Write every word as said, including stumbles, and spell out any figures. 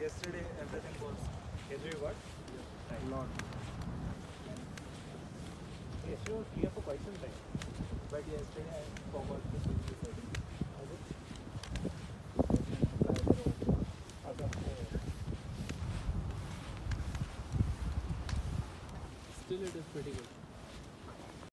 yesterday everything was heavy what? Yeah. A lot. Yesterday was clear for quite some time. But yesterday I forgot to switch the setting. Was it? Still it is pretty good.